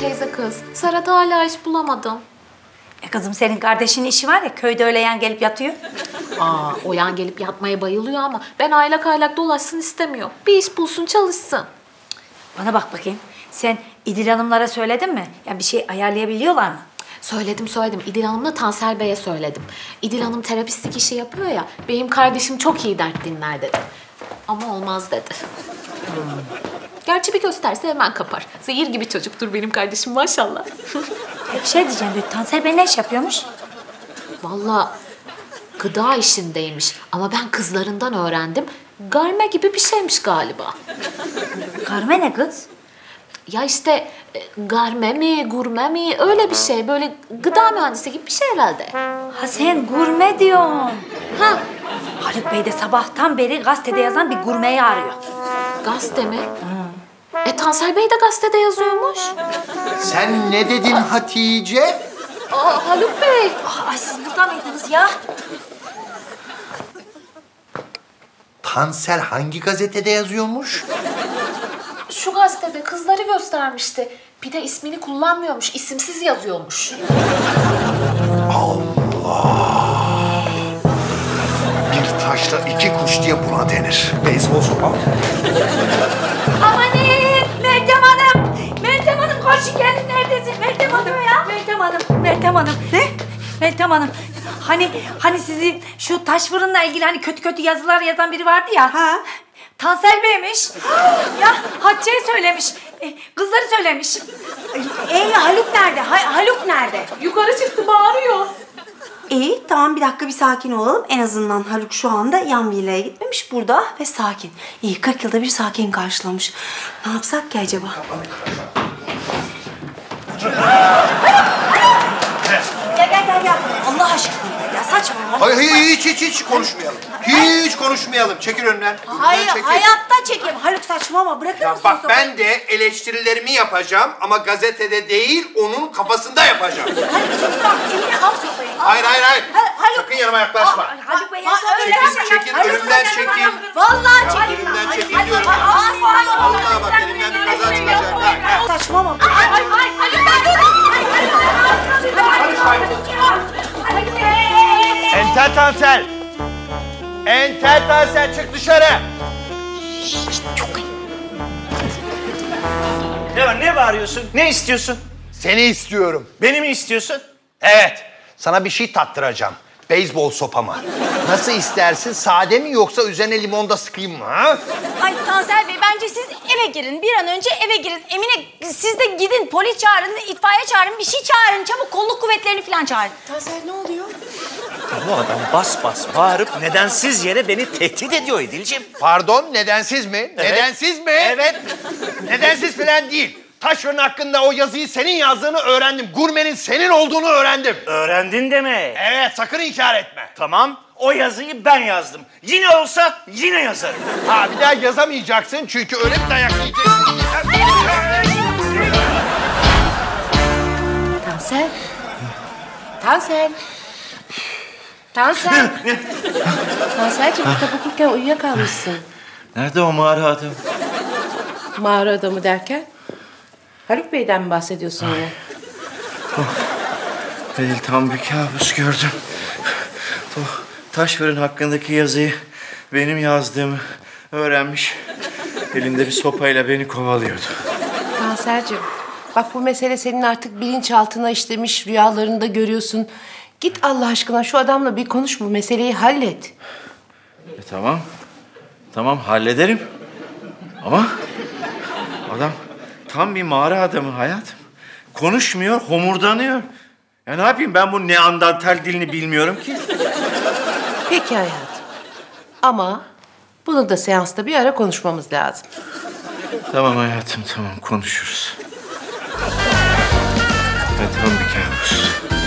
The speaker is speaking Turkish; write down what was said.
teyze kız. Serhat'a hala iş bulamadım. Kızım senin kardeşinin işi var ya, köyde öyle yan gelip yatıyor. O yan gelip yatmaya bayılıyor ama ben aylak aylak dolaşsın istemiyor. Bir iş bulsun, çalışsın. Bana bak bakayım. Sen İdil Hanımlara söyledin mi? Ya bir şey ayarlayabiliyorlar mı? Söyledim. İdil Hanım'la Tansel Bey'e söyledim. İdil Hanım terapistlik işi yapıyor ya. Benim kardeşim çok iyi dert dinler dedi. Ama olmaz dedi. Gerçi bir gösterse hemen kapar. Zehir gibi çocuktur benim kardeşim maşallah. Bir şey diyeceğim. Tansel Bey ne iş yapıyormuş? Vallahi gıda işindeymiş. Ama ben kızlarından öğrendim. Garme gibi bir şeymiş galiba. Garme ne kız? Ya işte garme mi, gurme mi öyle bir şey. Böyle gıda mühendisi gibi bir şey herhalde. Ha sen gurme diyorsun. Ha, Haluk Bey de sabahtan beri gazetede yazan bir gurmeyi arıyor. gazete mi? Tansel Bey de gazetede yazıyormuş. Sen ne dedin Hatice? Haluk Bey. Ay siz burada mıydınız ya? Tansel hangi gazetede yazıyormuş? Şu gazetede kızları göstermişti. Bir de ismini kullanmıyormuş, isimsiz yazıyormuş. Bir taşla iki kuş diye buna denir. Beyzbol sopa. Amanın Meltem Hanım! Meltem Hanım koşun gelin, neredesin? Meltem Hanım ya! Meltem Hanım. Ne? Meltem Hanım. Hani sizi şu taş fırınla ilgili hani kötü yazılar yazan biri vardı ya. Ha? Tansel Bey'miş. Ya Hatice'ye söylemiş. Kızları söylemiş. Haluk nerede? Haluk nerede? Yukarı çıktı, bağırıyor. İyi, tamam bir dakika bir sakin olalım. En azından Haluk şu anda yan villaya gitmemiş, burada ve sakin. İyi, 40 yılda bir sakin karşılamış. Ne yapsak ki acaba? Gel. Allah aşkına. Ya saçmalama. Hayır, hiç konuşmayalım. Hiç konuşmayalım. Çekil önünden. Hayır, Çekil. hayatta çekeyim. Haluk saçmalama. Bırakır Ya mısın? bak ben de eleştirilerimi yapacağım ama gazetede değil, onun kafasında yapacağım. Haluk çekil, elini al sopayı. Hayır. Haluk. Sakın yanıma yaklaşma. Haluk Bey, Çekil, önümden çekil. Vallahi çekil. Önümden çekil diyorum. Vallahi bak elimden bir kaza çıkacak. Ha. Saçmalama. Entel Tansel! Entel Tansel çık dışarı! Ne var, ne bağırıyorsun? Ne istiyorsun? Seni istiyorum. Beni mi istiyorsun? Evet. Sana bir şey tattıracağım. Beyzbol sopamı. Nasıl istersin? Sade mi yoksa üzerine limon da sıkayım mı? Ha? Ay Tansel Bey, bence siz eve girin. Bir an önce eve girin. Emine siz de gidin, polis çağırın, itfaiye çağırın, bir şey çağırın. Çabuk kolluk kuvvetlerini falan çağırın. Tansel ne oluyor? Bu adam bas bas bağırıp nedensiz yere beni tehdit ediyor İdil'ciğim. Pardon, nedensiz mi? Evet. Nedensiz mi? Evet. Nedensiz falan değil. Taşfırın hakkında o yazıyı senin yazdığını öğrendim. Gurmenin senin olduğunu öğrendim. Öğrendin deme. Evet, sakın inkar etme. Tamam, o yazıyı ben yazdım. Yine olsa yine yazarım. Ha, bir daha yazamayacaksın çünkü öyle bir dayak yiyeceksin. Tansel. Tansel. Tansel. Tanselciğim, kitap okurken uyuyakalmışsın. Nerede o mağara adam? Mağara adamı derken? Haluk Bey'den mi bahsediyorsun yine? Değil, tam bir kabus gördüm. O taş fırın hakkındaki yazıyı benim yazdığımı öğrenmiş. Elinde bir sopayla beni kovalıyordu. Tanselciğim, bak bu mesele senin artık bilinçaltına işlemiş, rüyalarında görüyorsun. Git Allah aşkına şu adamla bir konuş, bu meseleyi hallet. Tamam. Tamam, hallederim. Ama adam tam bir mağara adamı hayatım. Konuşmuyor, homurdanıyor. Ya ne yapayım, ben bu Neandertal dilini bilmiyorum ki. Peki hayatım. Ama bunu da seansta bir ara konuşmamız lazım. Tamam hayatım, tamam konuşuruz. Ben tam bir kabus.